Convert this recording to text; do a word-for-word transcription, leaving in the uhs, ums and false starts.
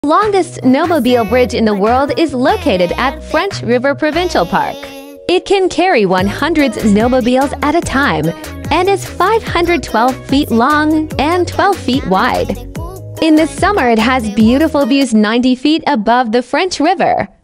The longest snowmobile bridge in the world is located at French River Provincial Park. It can carry one hundred snowmobiles at a time and is five hundred twelve feet long and twelve feet wide. In the summer, it has beautiful views ninety feet above the French River.